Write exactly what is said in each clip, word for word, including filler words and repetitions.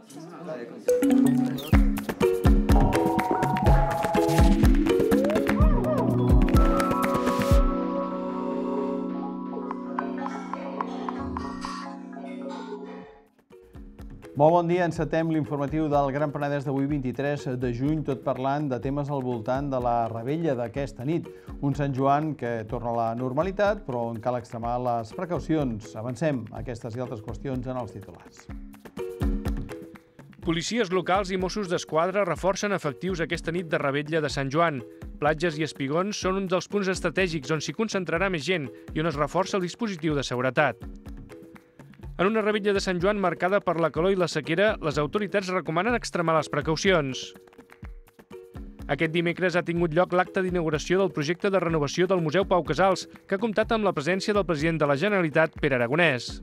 Molt bon dia, encetem l'informatiu del Gran Penedès d'avui vint-i-tres de juny, tot parlant de temes al voltant de la revetlla d'aquesta nit. Un Sant Joan que torna a la normalitat, però on cal extremar les precaucions. Avancem aquestes i altres qüestions en els titulars. Policies locals i Mossos d'Esquadra reforcen efectius aquesta nit de revetlla de Sant Joan. Platges i espigons són un dels punts estratègics on s'hi concentrarà més gent i on es reforça el dispositiu de seguretat. En una revetlla de Sant Joan marcada per la calor i la sequera, les autoritats recomanen extremar les precaucions. Aquest dimecres ha tingut lloc l'acte d'inauguració del projecte de renovació del Museu Pau Casals, que ha comptat amb la presència del president de la Generalitat, Pere Aragonès.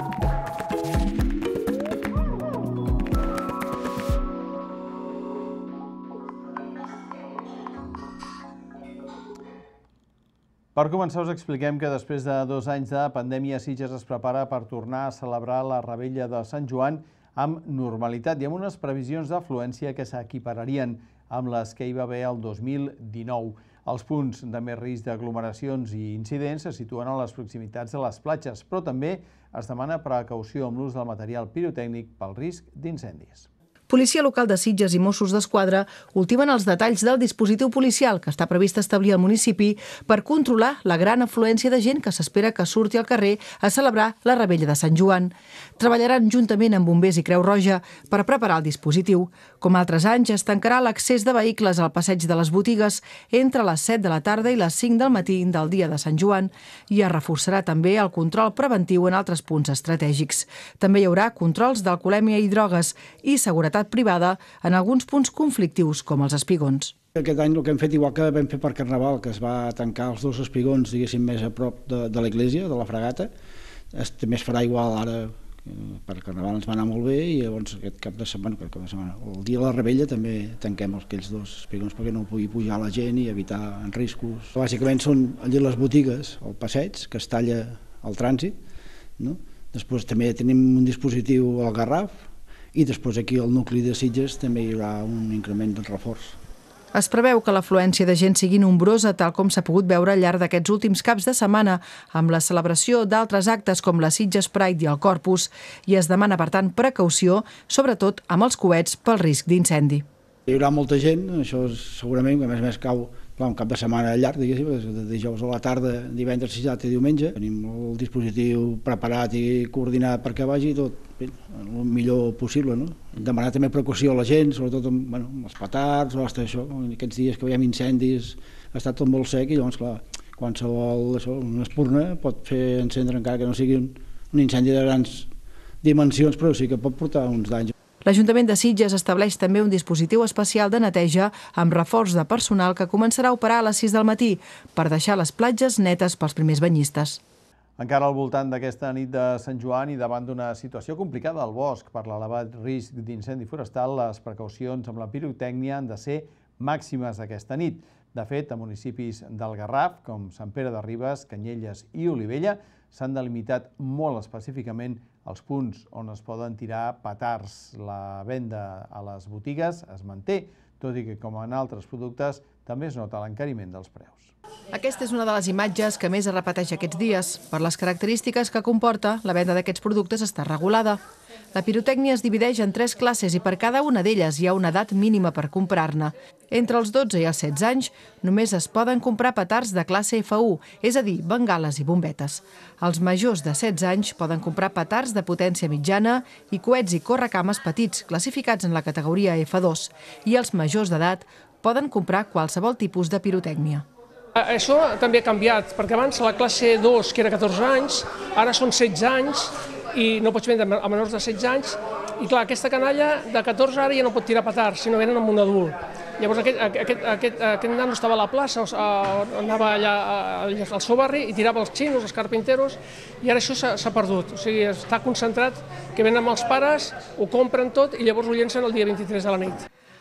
Per començar, us expliquem que després de dos anys de pandèmia, Sitges es prepara per tornar a celebrar la revetlla de Sant Joan amb normalitat i amb unes previsions d'afluència que s'equipararien amb les que hi va haver el dos mil dinou. Els punts de més risc d'aglomeracions i incidents se situen a les proximitats de les platges, però també es demana precaució amb l'ús del material pirotècnic pel risc d'incendis. Policia local de Sitges i Mossos d'Esquadra ultimen els detalls del dispositiu policial que està previst establir al municipi per controlar la gran afluència de gent que s'espera que surti al carrer a celebrar la revetlla de Sant Joan. Treballaran juntament amb bombers i Creu Roja per preparar el dispositiu. Com altres anys, es tancarà l'accés de vehicles al passeig de les botigues entre les set de la tarda i les cinc del matí del dia de Sant Joan i es reforçarà també el control preventiu en altres punts estratègics. També hi haurà controls d'alcoholèmia i drogues i seguretat privada en alguns punts conflictius com els espigons. Aquest any el que hem fet, igual que vam fer per Carnaval, que es va tancar els dos espigons, diguéssim, més a prop de, de l'església, de la Fragata, es, també es farà igual ara, per Carnaval ens va anar molt bé i llavors aquest cap de setmana, cap de setmana el dia de la revetlla també tanquem aquells dos espigons perquè no pugui pujar la gent i evitar riscos. Bàsicament són allà les botigues, el passeig, que es talla el trànsit, no? Després també tenim un dispositiu al Garraf, i després aquí al nucli de Sitges també hi haurà un increment del reforç. Es preveu que l'afluència de gent sigui nombrosa, tal com s'ha pogut veure al llarg d'aquests últims caps de setmana, amb la celebració d'altres actes com la Sitges Pride i el Corpus, i es demana, per tant, precaució, sobretot amb els coets pel risc d'incendi. Hi haurà molta gent, això segurament, que a més a més cau clar, un cap de setmana llarg, diguéssim, de dijous a la tarda, divendres, dissabte i diumenge. Tenim el dispositiu preparat i coordinat perquè vagi tot bé, el millor possible, no? Demanar també precaució a la gent, sobretot amb, bueno, amb els petards, o hasta això, aquests dies que veiem incendis, ha estat tot molt sec i llavors, clar, qualsevol això, una espurna pot fer encendre, encara que no sigui un, un incendi de grans dimensions, però sí que pot portar uns danys. L'Ajuntament de Sitges estableix també un dispositiu especial de neteja amb reforç de personal que començarà a operar a les sis del matí per deixar les platges netes pels primers banyistes. Encara al voltant d'aquesta nit de Sant Joan i davant d'una situació complicada al bosc per l'elevat risc d'incendi forestal, les precaucions amb la pirotècnia han de ser màximes aquesta nit. De fet, a municipis del Garraf, com Sant Pere de Ribes, Canyelles i Olivella, s'han delimitat molt específicament els punts on es poden tirar petards. La venda a les botigues es manté, tot i que, com en altres productes, també es nota l'encariment dels preus. Aquesta és una de les imatges que més es repeteix aquests dies. Per les característiques que comporta, la venda d'aquests productes està regulada. La pirotècnia es divideix en tres classes i per cada una d'elles hi ha una edat mínima per comprar-ne. Entre els dotze i els setze anys només es poden comprar petards de classe F u, és a dir, bengales i bombetes. Els majors de setze anys poden comprar petards de potència mitjana i coets i correcames petits, classificats en la categoria F dos, i els majors d'edat poden comprar qualsevol tipus de pirotècnia. Això també ha canviat, perquè abans la classe dos, que era catorze anys, ara són setze anys i no pots vendre a menors de setze anys. I clar, aquesta canalla de catorze ara ja no pot tirar petards, sinó venen amb un adult. Llavors aquest, aquest, aquest, aquest nano estava a la plaça, anava allà al seu barri i tirava els xinos, els carpinteros, i ara això s'ha perdut. O sigui, està concentrat que venen amb els pares, ho compren tot i llavors ho llencen el dia vint-i-tres de la nit.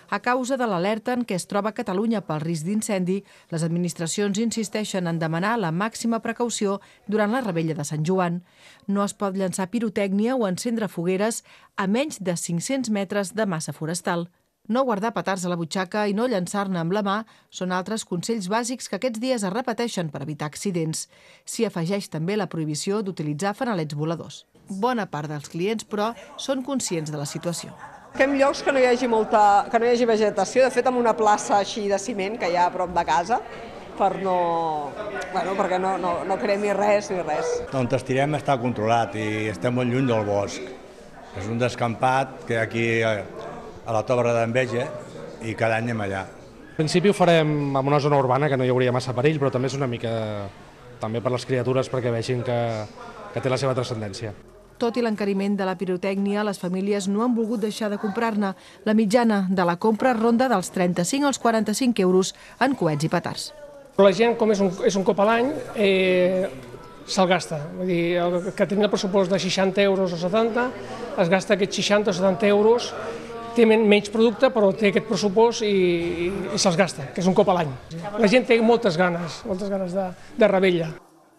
A causa de l'alerta en què es troba Catalunya pel risc d'incendi, les administracions insisteixen en demanar la màxima precaució durant la revetlla de Sant Joan. No es pot llançar pirotècnia o encendre fogueres a menys de cinc-cents metres de massa forestal. No guardar petards a la butxaca i no llançar-ne amb la mà són altres consells bàsics que aquests dies es repeteixen per evitar accidents. S'hi afegeix també la prohibició d'utilitzar fanalets voladors. Bona part dels clients, però, són conscients de la situació. Fem llocs que no hi hagi molta, que no hi hagi vegetació, de fet amb una plaça així de ciment que hi ha a prop de casa, per no, bueno, perquè no, no, no cremi res ni res. On estirem està controlat i estem molt lluny del bosc. És un descampat que aquí a la Torre d'Enveja i cada any anem allà. En principi ho farem en una zona urbana que no hi hauria massa perill, però també és una mica també per les criatures perquè vegin que, que té la seva transcendència. Tot i l'encariment de la pirotècnia, les famílies no han volgut deixar de comprar-ne. La mitjana de la compra ronda dels trenta-cinc als quaranta-cinc euros en coets i petards. La gent, com és un, és un cop a l'any, eh, se'l gasta. Vull dir, el que tenia el pressupost de seixanta euros o setanta, es gasta aquests seixanta o setanta euros, té menys producte, però té aquest pressupost i, i, i se'ls gasta, que és un cop a l'any. La gent té moltes ganes, moltes ganes de, de revetlla.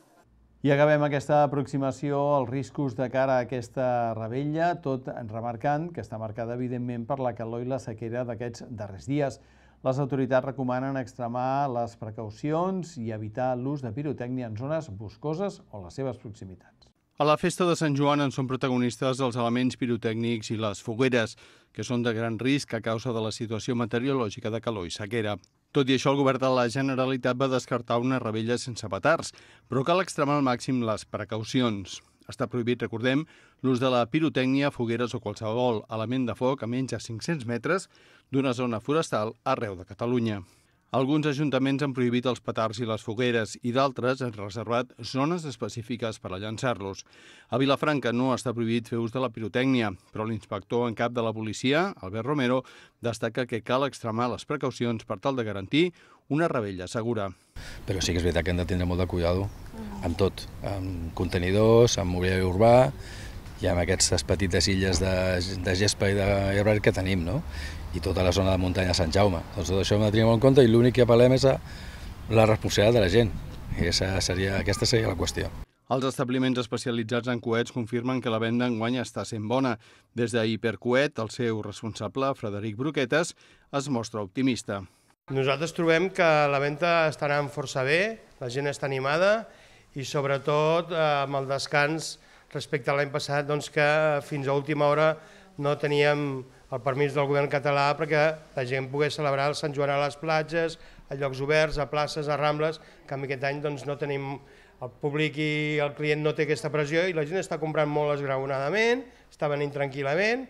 I acabem aquesta aproximació als riscos de cara a aquesta revetlla, tot remarcant que està marcada evidentment per la calor i la sequera d'aquests darrers dies. Les autoritats recomanen extremar les precaucions i evitar l'ús de pirotècnia en zones boscoses o les seves proximitats. A la festa de Sant Joan en són protagonistes els elements pirotècnics i les fogueres, que són de gran risc a causa de la situació meteorològica de calor i sequera. Tot i això, el govern de la Generalitat va descartar una revetlla sense petards, però cal extremar al màxim les precaucions. Està prohibit, recordem, l'ús de la pirotècnia, fogueres o qualsevol element de foc a menys de cinc-cents metres d'una zona forestal arreu de Catalunya. Alguns ajuntaments han prohibit els petards i les fogueres i d'altres han reservat zones específiques per a llançar-los. A Vilafranca no està prohibit fer ús de la pirotècnia, però l'inspector en cap de la policia, Albert Romero, destaca que cal extremar les precaucions per tal de garantir una revetlla segura. Però sí que és veritat que hem de tindre molt de cuidado amb tot, amb contenidors, amb mobiliari urbà i amb aquestes petites illes de, de gespa i d'herba que tenim, no? I tota la zona de muntanya de Sant Jaume. Doncs tot això ho hem de tenir molt en compte i l'únic que apel·lem és a la responsabilitat de la gent. I aquesta seria, aquesta seria la qüestió. Els establiments especialitzats en coets confirmen que la venda enguany està sent bona. Des de Hipercoet, el seu responsable, Frederic Broquetes, es mostra optimista. Nosaltres trobem que la venda està anant força bé, la gent està animada i sobretot amb el descans respecte a l'any passat, doncs que fins a última hora no teníem el permís del govern català perquè la gent pogués celebrar el Sant Joan a les platges, a llocs oberts, a places, a rambles, que aquest any doncs, no tenim, el públic i el client no té aquesta pressió i la gent està comprant molt esgraonadament, està venint tranquil·lament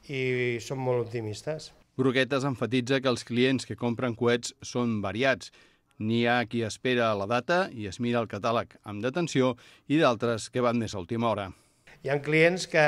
i som molt optimistes. Broquetes enfatitza que els clients que compren coets són variats. N'hi ha qui espera la data i es mira el catàleg amb detenció i d'altres que van més a última hora. Hi ha clients que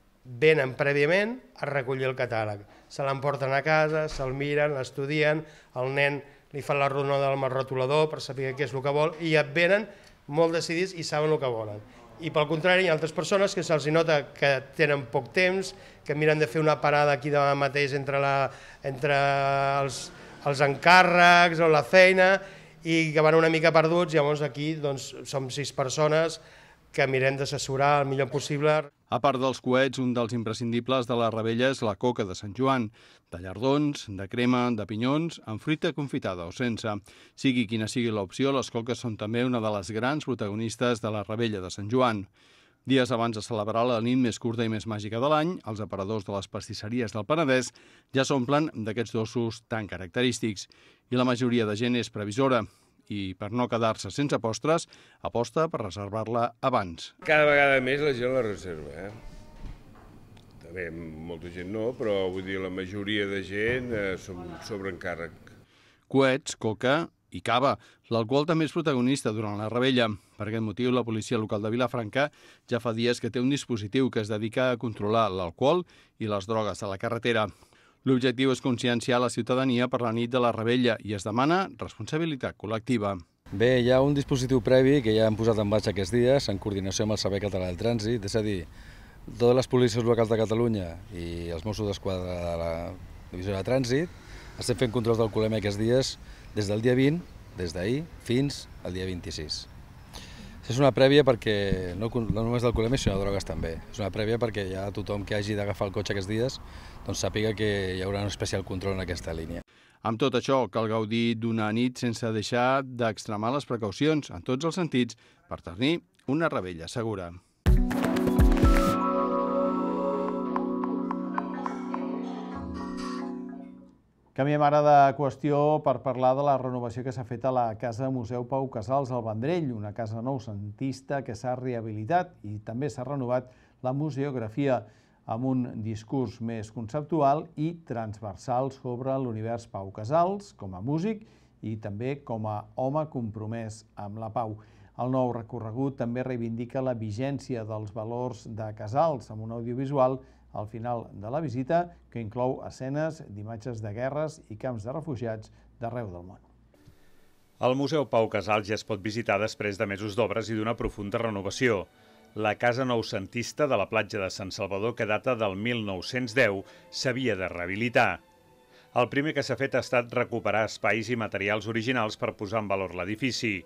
venen prèviament a recollir el catàleg. Se l'emporten a casa, se'l miren, l'estudien, el nen li fa la rodona amb el retolador per saber què és el que vol i ja venen molt decidits i saben el que volen. I pel contrari, hi ha altres persones que se'ls nota que tenen poc temps, que miren de fer una parada aquí davant mateix entre, la, entre els, els encàrrecs o la feina i que van una mica perduts, llavors aquí doncs, som sis persones que mirem d'assessorar el millor possible. A part dels coets, un dels imprescindibles de la revetlla és la coca de Sant Joan, de llardons, de crema, de pinyons, amb fruita confitada o sense. Sigui quina sigui l'opció, les coques són també una de les grans protagonistes de la revetlla de Sant Joan. Dies abans de celebrar la nit més curta i més màgica de l'any, els aparadors de les pastisseries del Penedès ja s'omplen d'aquests dolços tan característics. I la majoria de gent és previsora i, per no quedar-se sense postres, aposta per reservar-la abans. Cada vegada més la gent la reserva, eh? També molta gent no, però vull dir, la majoria de gent eh, som sobreencàrrec. Coets, coca i cava. L'alcohol també és protagonista durant la revetlla. Per aquest motiu, la policia local de Vilafranca ja fa dies que té un dispositiu que es dedica a controlar l'alcohol i les drogues a la carretera. L'objectiu és conscienciar la ciutadania per la nit de la revetlla i es demana responsabilitat col·lectiva. Bé, hi ha un dispositiu previ que ja hem posat en marxa aquests dies en coordinació amb el Servei Català del Trànsit, és a dir, totes les policies locals de Catalunya i els Mossos d'Esquadra de la Divisió de Trànsit Estem fent controls d'alcoholèmia aquests dies des del dia vint, des d'ahir, fins al dia vint-i-sis. És una prèvia perquè, no, no només d'alcoholèmia, sinó de drogues també. És una prèvia perquè ja tothom que hagi d'agafar el cotxe aquests dies doncs sàpiga que hi haurà un especial control en aquesta línia. Amb tot això, cal gaudir d'una nit sense deixar d'extremar les precaucions, en tots els sentits, per tenir una revetlla segura. Canviem ara de qüestió per parlar de la renovació que s'ha fet a la Casa Museu Pau Casals al Vendrell, una casa noucentista que s'ha rehabilitat i també s'ha renovat la museografia amb un discurs més conceptual i transversal sobre l'univers Pau Casals com a músic i també com a home compromès amb la pau. El nou recorregut també reivindica la vigència dels valors de Casals amb un audiovisual al final de la visita, que inclou escenes d'imatges de guerres i camps de refugiats d'arreu del món. El Museu Pau Casals ja es pot visitar després de mesos d'obres i d'una profunda renovació. La casa noucentista de la platja de Sant Salvador, que data del mil nou-cents deu, s'havia de rehabilitar. El primer que s'ha fet ha estat recuperar espais i materials originals per posar en valor l'edifici.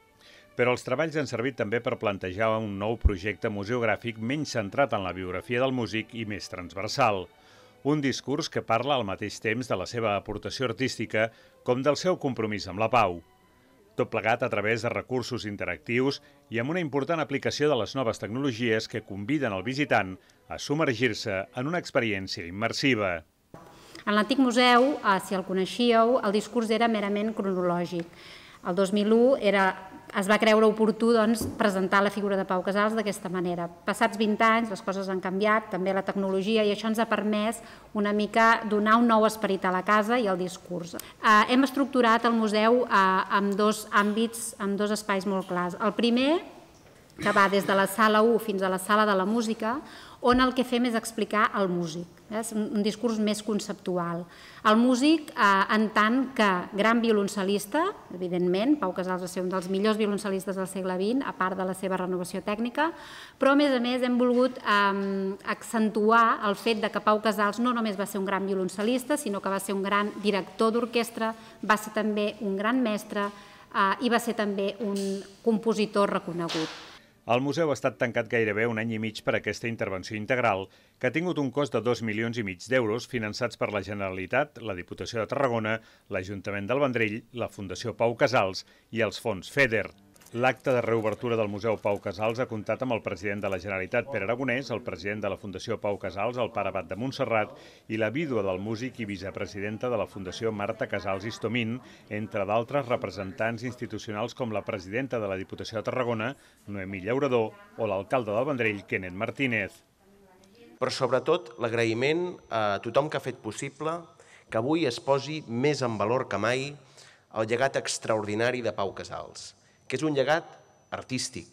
Però els treballs han servit també per plantejar un nou projecte museogràfic menys centrat en la biografia del músic i més transversal. Un discurs que parla al mateix temps de la seva aportació artística com del seu compromís amb la pau. Tot plegat a través de recursos interactius i amb una important aplicació de les noves tecnologies que conviden el visitant a submergir-se en una experiència immersiva. En l'antic museu, si el coneixíeu, el discurs era merament cronològic. El dos mil u era, es va creure oportú doncs, presentar la figura de Pau Casals d'aquesta manera. Passats vint anys, les coses han canviat, també la tecnologia, i això ens ha permès una mica donar un nou esperit a la casa i al discurs. Eh, hem estructurat el museu eh, amb dos àmbits, amb dos espais molt clars. El primer, que va des de la sala u fins a la sala de la música, on el que fem és explicar el músic. És un discurs més conceptual. El músic, en tant que gran violoncel·lista, evidentment, Pau Casals va ser un dels millors violoncelistes del segle vint, a part de la seva renovació tècnica, però a més a més hem volgut accentuar el fet que Pau Casals no només va ser un gran violoncel·lista, sinó que va ser un gran director d'orquestra, va ser també un gran mestre i va ser també un compositor reconegut. El museu ha estat tancat gairebé un any i mig per aquesta intervenció integral, que ha tingut un cost de dos milions i mig d'euros finançats per la Generalitat, la Diputació de Tarragona, l'Ajuntament del Vendrell, la Fundació Pau Casals i els fons FEDER. L'acte de reobertura del Museu Pau Casals ha comptat amb el president de la Generalitat, Pere Aragonès, el president de la Fundació Pau Casals, el pare Abat de Montserrat, i la vídua del músic i vicepresidenta de la Fundació Marta Casals Istomín, entre d'altres representants institucionals com la presidenta de la Diputació de Tarragona, Noemí Llaurador, o l'alcalde del Vendrell, Kenneth Martínez. Però sobretot l'agraïment a tothom que ha fet possible que avui es posi més en valor que mai el llegat extraordinari de Pau Casals, que és un llegat artístic,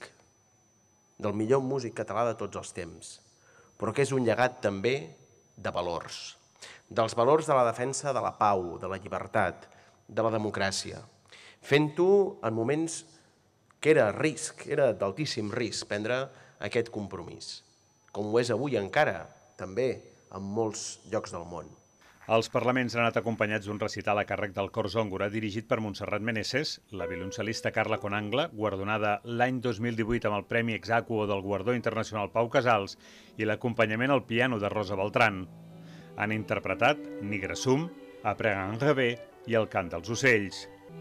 del millor músic català de tots els temps, però que és un llegat també de valors, dels valors de la defensa de la pau, de la llibertat, de la democràcia, fent-ho en moments que era risc, era d'altíssim risc prendre aquest compromís, com ho és avui encara, també, en molts llocs del món. Els parlaments han anat acompanyats d'un recital a càrrec del Cor Zòngora dirigit per Montserrat Meneses, la violoncel·lista Carla Conangla, guardonada l'any dos mil divuit amb el Premi Exacuo del Guardó Internacional Pau Casals, i l'acompanyament al piano de Rosa Beltrán. Han interpretat Nigressum, Après un rêve i El cant dels ocells.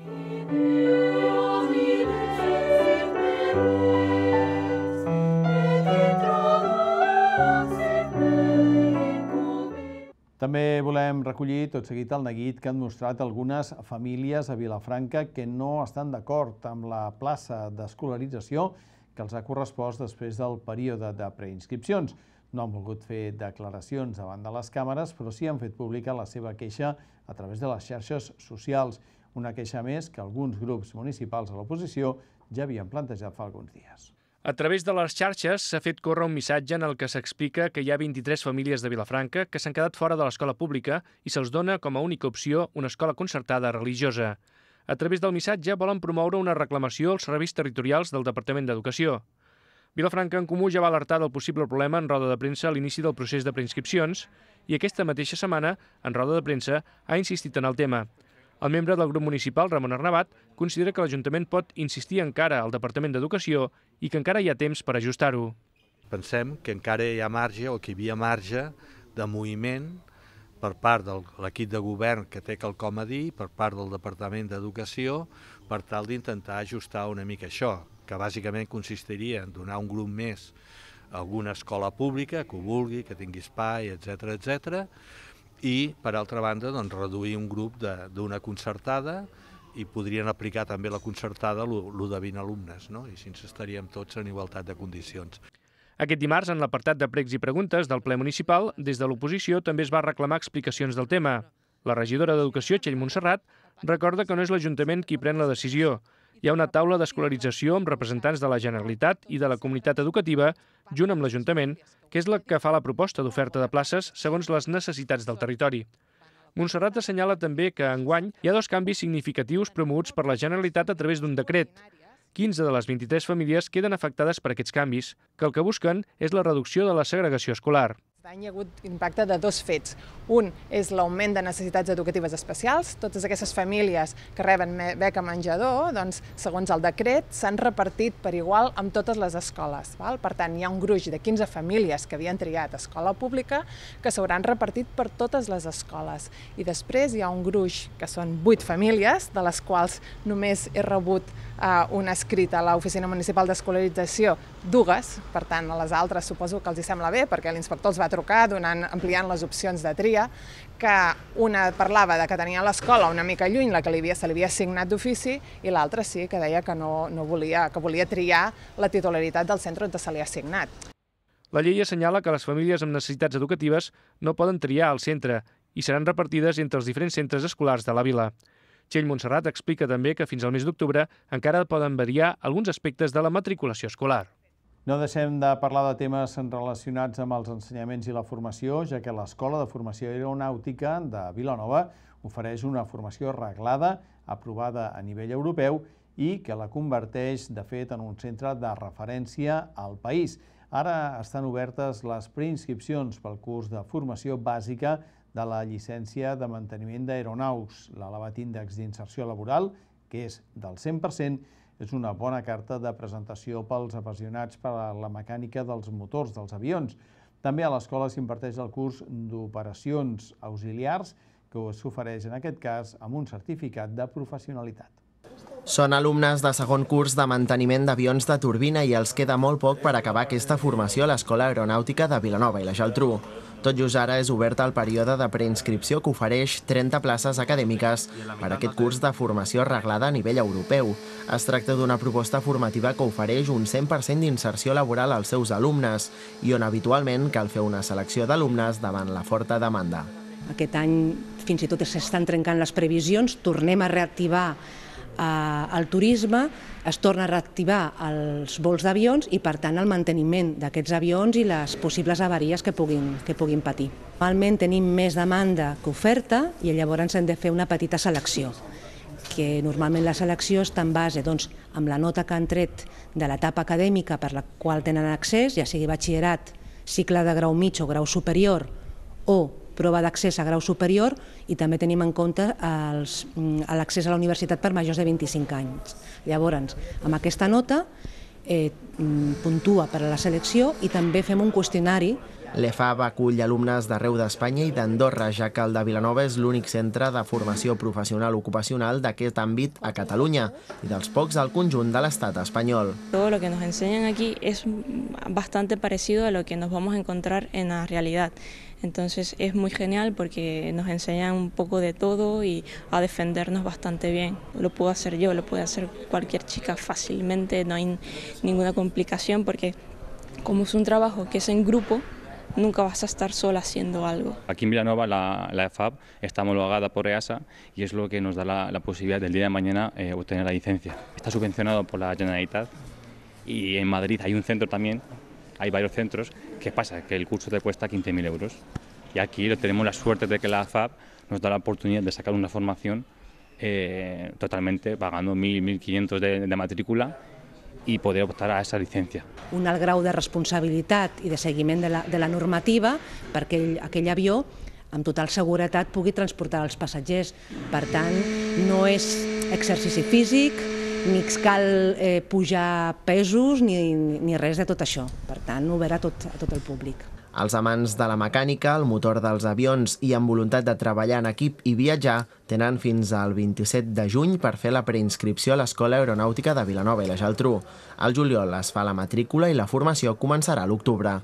També volem recollir tot seguit el neguit que han mostrat algunes famílies a Vilafranca que no estan d'acord amb la plaça d'escolarització que els ha correspost després del període de preinscripcions. No han volgut fer declaracions davant de les càmeres, però sí han fet pública la seva queixa a través de les xarxes socials, una queixa més que alguns grups municipals a l'oposició ja havien plantejat fa alguns dies. A través de les xarxes s'ha fet córrer un missatge en el que s'explica que hi ha vint-i-tres famílies de Vilafranca que s'han quedat fora de l'escola pública i se'ls dona com a única opció una escola concertada religiosa. A través del missatge volen promoure una reclamació als serveis territorials del Departament d'Educació. Vilafranca en Comú ja va alertar del possible problema en roda de premsa a l'inici del procés de preinscripcions i aquesta mateixa setmana, en roda de premsa, ha insistit en el tema. El membre del grup municipal, Ramon Arnabat, considera que l'Ajuntament pot insistir encara al Departament d'Educació i que encara hi ha temps per ajustar-ho. Pensem que encara hi ha marge o que hi havia marge de moviment per part de l'equip de govern que té quelcom a dir, per part del Departament d'Educació, per tal d'intentar ajustar una mica això, que bàsicament consistiria en donar un grup més a alguna escola pública que ho vulgui, que tingui espai, etcètera, etcètera, i, per altra banda, doncs, reduir un grup d'una concertada i podrien aplicar també la concertada el de vint alumnes, no? I així estaríem tots en igualtat de condicions. Aquest dimarts, en l'apartat de pregs i preguntes del ple municipal, des de l'oposició també es va reclamar explicacions del tema. La regidora d'Educació, Txell Montserrat, recorda que no és l'Ajuntament qui pren la decisió. Hi ha una taula d'escolarització amb representants de la Generalitat i de la comunitat educativa, junt amb l'Ajuntament, que és la que fa la proposta d'oferta de places segons les necessitats del territori. Montserrat assenyala també que, enguany, hi ha dos canvis significatius promoguts per la Generalitat a través d'un decret. quinze de les vint-i-tres famílies queden afectades per aquests canvis, que el que busquen és la reducció de la segregació escolar. Aquest any hi ha hagut impacte de dos fets. Un és l'augment de necessitats educatives especials. Totes aquestes famílies que reben beca menjador, doncs, segons el decret, s'han repartit per igual amb totes les escoles. Val? Per tant, hi ha un gruix de quinze famílies que havien triat escola pública que s'hauran repartit per totes les escoles. I després hi ha un gruix, que són vuit famílies, de les quals només he rebut eh, un escrit a l'Oficina Municipal d'Escolarització, dues, per tant, a les altres suposo que els hi sembla bé, perquè l'inspector els va trucar donant, ampliant les opcions de tria, que una parlava de que tenia l'escola una mica lluny, la que li havia, se li havia assignat d'ofici, i l'altra sí que deia que, no, no volia, que volia triar la titularitat del centre on se li ha assignat. La llei assenyala que les famílies amb necessitats educatives no poden triar el centre i seran repartides entre els diferents centres escolars de la vila. Txell Montserrat explica també que fins al mes d'octubre encara poden variar alguns aspectes de la matriculació escolar. No deixem de parlar de temes relacionats amb els ensenyaments i la formació, ja que l'Escola de Formació Aeronàutica de Vilanova ofereix una formació reglada, aprovada a nivell europeu i que la converteix, de fet, en un centre de referència al país. Ara estan obertes les preinscripcions pel curs de formació bàsica de la llicència de manteniment d'aeronaus. L'elevat índex d'inserció laboral, que és del cent per cent, és una bona carta de presentació pels apassionats per a la mecànica dels motors dels avions. També a l'escola s'imparteix el curs d'operacions auxiliars, que s'ofereix en aquest cas amb un certificat de professionalitat. Són alumnes de segon curs de manteniment d'avions de turbina i els queda molt poc per acabar aquesta formació a l'Escola Aeronàutica de Vilanova i la Geltrú. Tot just ara és obert el període de preinscripció que ofereix trenta places acadèmiques per a aquest curs de formació reglada a nivell europeu. Es tracta d'una proposta formativa que ofereix un cent per cent d'inserció laboral als seus alumnes i on habitualment cal fer una selecció d'alumnes davant la forta demanda. Aquest any fins i tot s'estan trencant les previsions, tornem a reactivar el turisme, es torna a reactivar els vols d'avions i, per tant, el manteniment d'aquests avions i les possibles avaries que puguin, que puguin patir. Normalment tenim més demanda que oferta i llavors hem de fer una petita selecció, que normalment la selecció està en base doncs, amb la nota que han tret de l'etapa acadèmica per la qual tenen accés, ja sigui batxillerat, cicle de grau mig o grau superior o prova d'accés a grau superior, i també tenim en compte l'accés a la universitat per majors de vint-i-cinc anys. Llavors, amb aquesta nota eh, puntua per a la selecció i també fem un qüestionari. L'E F A B acull alumnes d'arreu d'Espanya i d'Andorra, ja que el de Vilanova és l'únic centre de formació professional ocupacional d'aquest àmbit a Catalunya i dels pocs al conjunt de l'estat espanyol. Todo lo que nos enseñan aquí es bastante parecido a lo que nos vamos a encontrar en la realidad. Entonces es muy genial porque nos enseñan un poco de todo y a defendernos bastante bien. Lo puedo hacer yo, lo puede hacer cualquier chica fácilmente, no hay ninguna complicación porque como es un trabajo que es en grupo, nunca vas a estar sola haciendo algo. Aquí en Vilanova la, la E F A B está homologada por E A S A y es lo que nos da la, la posibilidad del día de mañana eh, obtener la licencia. Está subvencionado por la Generalitat y en Madrid hay un centro también, hay varios centros. ¿Qué pasa? Que el curso te cuesta quince mil euros y aquí tenemos la suerte de que la E F A B nos da la oportunidad de sacar una formación eh, totalmente pagando mil, mil quinientos de, de matrícula y poder optar a esa licencia. Un alt grau de responsabilitat i de seguiment de la, de la normativa perquè aquell, aquell avió amb total seguretat pugui transportar els passatgers. Per tant, no és exercici físic, ni cal eh, pujar pesos, ni, ni res de tot això. Per tant, obert a tot, a tot el públic. Els amants de la mecànica, el motor dels avions i amb voluntat de treballar en equip i viatjar tenen fins al vint-i-set de juny per fer la preinscripció a l'Escola Aeronàutica de Vilanova i la Geltrú. Al juliol es fa la matrícula i la formació començarà a l'octubre.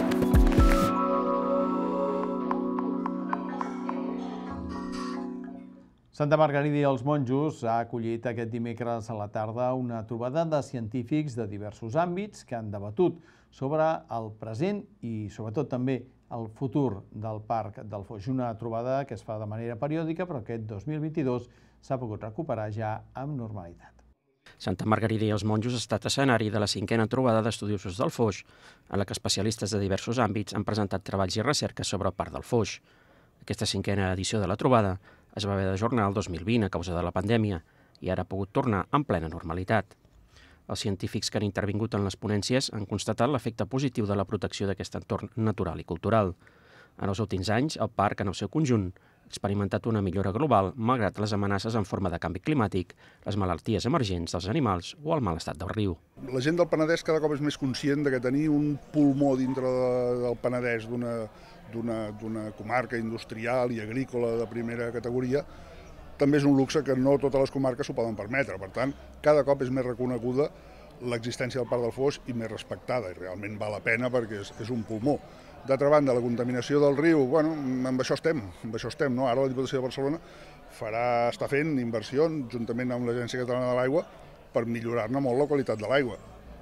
Santa Margarida i els Monjos ha acollit aquest dimecres a la tarda una trobada de científics de diversos àmbits que han debatut sobre el present i sobretot també el futur del Parc del Foix. Una trobada que es fa de manera periòdica però aquest dos mil vint-i-dos s'ha pogut recuperar ja amb normalitat. Santa Margarida i els Monjos ha estat escenari de la cinquena trobada d'estudiosos del Foix, en la que especialistes de diversos àmbits han presentat treballs i recerques sobre el Parc del Foix. Aquesta cinquena edició de la trobada es va haver d'ajornar el dos mil vint a causa de la pandèmia i ara ha pogut tornar en plena normalitat. Els científics que han intervingut en les ponències han constatat l'efecte positiu de la protecció d'aquest entorn natural i cultural. En els últims anys, el parc, en el seu conjunt, ha experimentat una millora global malgrat les amenaces en forma de canvi climàtic, les malalties emergents dels animals o el mal estat del riu. La gent del Penedès cada cop és més conscient de que tenir un pulmó dintre del Penedès d'una d'una comarca industrial i agrícola de primera categoria també és un luxe que no totes les comarques s'ho poden permetre. Per tant, cada cop és més reconeguda l'existència del Parc del Foix i més respectada, i realment val la pena perquè és, és un pulmó. D'altra banda, la contaminació del riu, bueno, amb això estem, amb això estem, no? Ara la Diputació de Barcelona farà, està fent inversions juntament amb l'Agència Catalana de l'Aigua per millorar-ne molt la qualitat de l'aigua.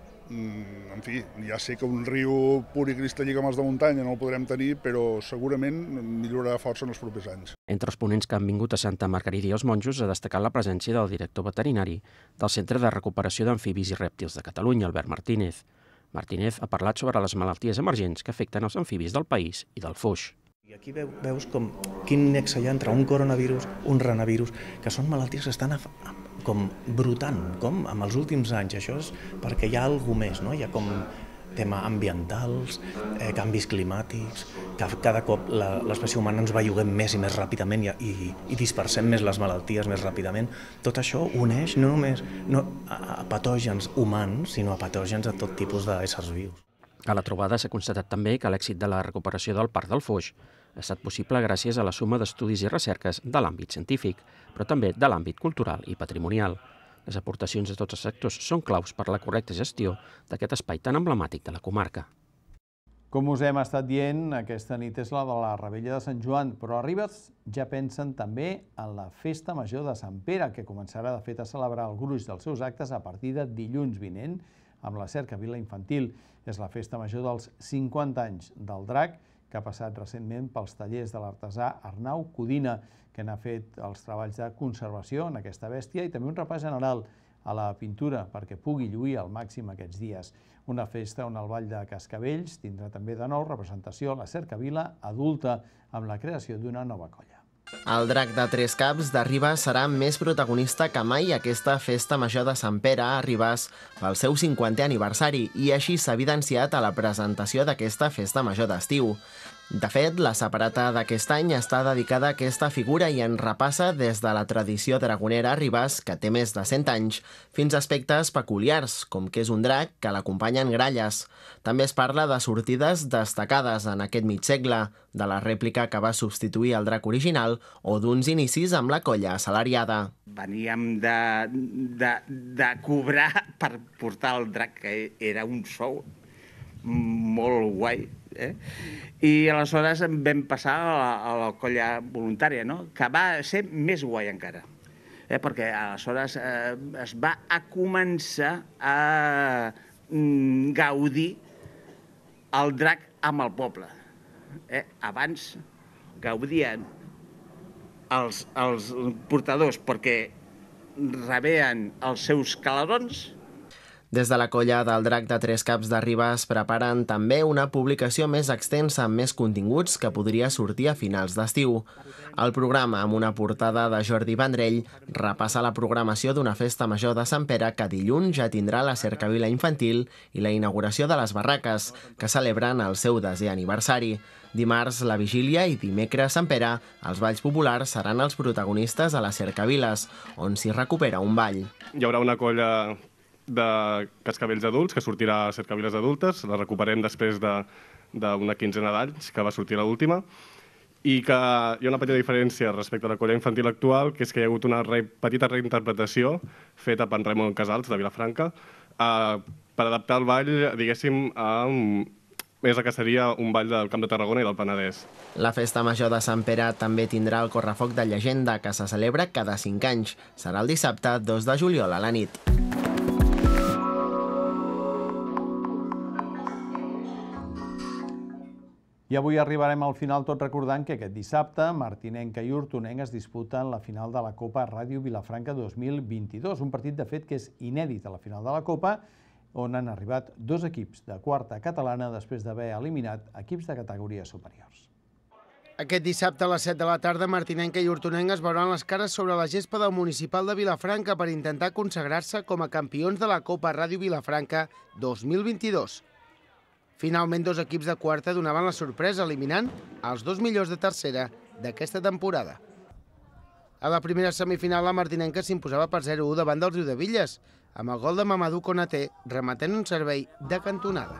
En fi, ja sé que un riu pur i cristal·lí com els de muntanya no el podrem tenir, però segurament millorarà força en els propers anys. Entre els ponents que han vingut a Santa Margarida i els Monjos ha destacat la presència del director veterinari del Centre de Recuperació d'Amfibis i Rèptils de Catalunya, Albert Martínez. Martínez ha parlat sobre les malalties emergents que afecten els amfibis del país i del Foix. I aquí veus com quin nexe hi ha entre un coronavirus, un ranavirus, que són malalties que estan com brotant, com amb els últims anys. Això és perquè hi ha alguna més, no? Hi ha com tema ambientals, eh, canvis climàtics, que cada cop l'espècie humana ens belluguem més i més ràpidament i, i, i dispersem més les malalties més ràpidament. Tot això uneix no només no, a, a patògens humans, sinó a patògens de tot tipus d'éssers vius. A la trobada s'ha constatat també que l'èxit de la recuperació del Parc del Foix ha estat possible gràcies a la suma d'estudis i recerques de l'àmbit científic, però també de l'àmbit cultural i patrimonial. Les aportacions de tots els sectors són claus per a la correcta gestió d'aquest espai tan emblemàtic de la comarca. Com us hem estat dient, aquesta nit és la de la Revetlla de Sant Joan, però a Ribes ja pensen també en la Festa Major de Sant Pere, que començarà de fet a celebrar el gruix dels seus actes a partir de dilluns vinent amb la cercavila infantil. És la Festa Major dels cinquanta anys del drac, que ha passat recentment pels tallers de l'artesà Arnau Codina, que n'ha fet els treballs de conservació en aquesta bèstia i també un repàs general a la pintura perquè pugui lluir al màxim aquests dies. Una festa on el Ball de Cascavells tindrà també de nou representació a la cercavila adulta amb la creació d'una nova colla. El drac de tres caps de Ribes serà més protagonista que mai aquesta Festa Major de Sant Pere a Ribes pel seu cinquantè aniversari i així s'ha evidenciat a la presentació d'aquesta Festa Major d'estiu. De fet, la separata d'aquest any està dedicada a aquesta figura i en repassa des de la tradició dragonera a Ribes, que té més de cent anys, fins a aspectes peculiars, com que és un drac que l'acompanyen gralles. També es parla de sortides destacades en aquest mig segle, de la rèplica que va substituir el drac original o d'uns inicis amb la colla assalariada. Veníem de, de, de cobrar per portar el drac, que era un sou molt guai. Eh? I aleshores vam passar a la, a la colla voluntària, no? Que va ser més guai encara, eh? Perquè aleshores eh, es va a començar a mm, gaudir el drac amb el poble. Eh? Abans gaudien els, els portadors perquè rebien els seus calarons. Des de la colla del Drac de Tres Caps de Ribes preparen també una publicació més extensa amb més continguts que podria sortir a finals d'estiu. El programa, amb una portada de Jordi Vendrell, repassa la programació d'una festa major de Sant Pere que dilluns ja tindrà la cercavila infantil i la inauguració de les barraques, que celebren el seu desè aniversari. Dimarts la vigília i dimecres Sant Pere, els balls populars seran els protagonistes a les cercaviles, on s'hi recupera un ball. Hi haurà una colla de cascavells adults, que sortirà a cercaviles adultes, la recuperem després d'una quinzena d'anys, que va sortir l'última, i que hi ha una petita diferència respecte a la colla infantil actual, que és que hi ha hagut una re, petita reinterpretació feta per en Raimon Casals, de Vilafranca, eh, per adaptar el ball, diguéssim, a més el que seria un ball del Camp de Tarragona i del Penedès. La Festa Major de Sant Pere també tindrà el correfoc de llegenda, que se celebra cada cinc anys. Serà el dissabte dos de juliol a la nit. I avui arribarem al final tot recordant que aquest dissabte Martinenca i Hortonenc es disputen la final de la Copa Ràdio Vilafranca dos mil vint-i-dos, un partit de fet que és inèdit a la final de la Copa, on han arribat dos equips de quarta catalana després d'haver eliminat equips de categories superiors. Aquest dissabte a les set de la tarda, Martinenca i Hortonenc es veuran les cares sobre la gespa del Municipal de Vilafranca per intentar consagrar-se com a campions de la Copa Ràdio Vilafranca dos mil vint-i-dos. Finalment, dos equips de quarta donaven la sorpresa, eliminant els dos millors de tercera d'aquesta temporada. A la primera semifinal, la Martinenca s'imposava per zero a u davant dels Riudevilles, amb el gol de Mamadou Konaté rematant un servei de cantonada.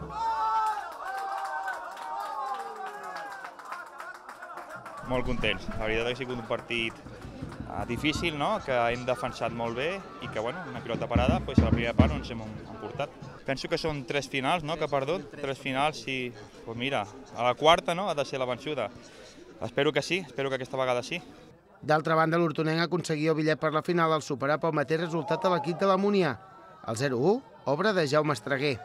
Molt contents. La veritat que ha sigut un partit difícil, que hem defensat molt bé i que una pilota parada, a la primera part no ens hem emportat. Penso que són tres finals que ha perdut, tres finals i mira, a la quarta ha de ser la vençuda. Espero que sí, espero que aquesta vegada sí. D'altra banda, l'Hortonenc aconseguia el bitllet per la final al superar pel mateix resultat a l'equip de la Munià. El zero a u, obra de Jaume Estreguer.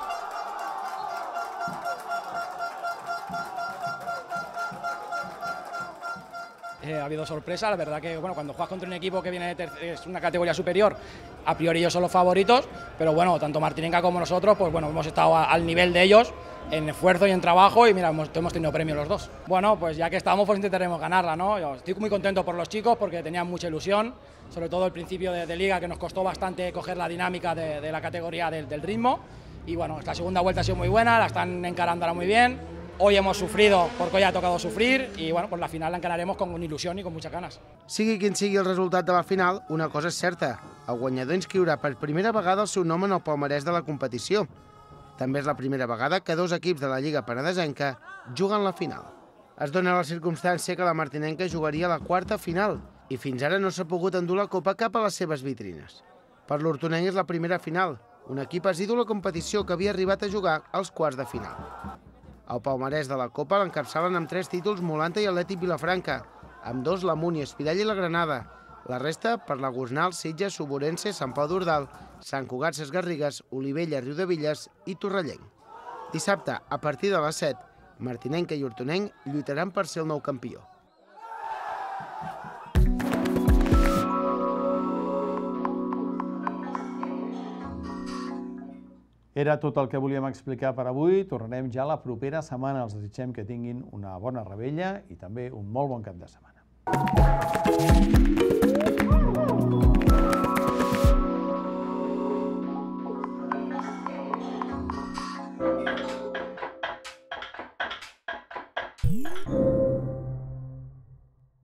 Eh, ha habido sorpresa, la verdad que bueno, cuando juegas contra un equipo que viene de es una categoría superior, a priori ellos son los favoritos, pero bueno, tanto Martinenca como nosotros, pues bueno, hemos estado a, al nivel de ellos en esfuerzo y en trabajo y mira, hemos, hemos tenido premios los dos. Bueno, pues ya que estamos, pues intentaremos ganarla, ¿no? Yo estoy muy contento por los chicos porque tenían mucha ilusión, sobre todo el principio de, de liga, que nos costó bastante coger la dinámica de, de la categoría del, del ritmo, y bueno, la segunda vuelta ha sido muy buena, la están encarándola muy bien. Hoy hemos sufrido porque hoy ha tocado sufrir y bueno, pues la final la encararemos con il·lusió i con muchas ganas. Sigui quin sigui el resultat de la final, una cosa és certa. El guanyador inscriurà per primera vegada el seu nom en el palmarès de la competició. També és la primera vegada que dos equips de la Lliga Penedesenca juguen la final. Es dona la circumstància que la Martinenca jugaria la quarta final i fins ara no s'ha pogut endur la Copa cap a les seves vitrines. Per l'Hortonenc és la primera final, un equip assidu a la competició que havia arribat a jugar als quarts de final. El palmarès de la Copa l'encapçalen amb tres títols Molanta i Atlètic Vilafranca, amb dos la Múnia, Espirall i la Granada. La resta per la Gornal, Sitges, Suborense, Sant Pau d'Ordal, Sant Cugat, Ses Garrigues, Olivella, Riudevilles i Torrellenc. Dissabte, a partir de les set, Martinenca i Hortonenc lluitaran per ser el nou campió. Era tot el que volíem explicar per avui. Tornarem ja la propera setmana. Els desitgem que tinguin una bona revetlla i també un molt bon cap de setmana. Thank you.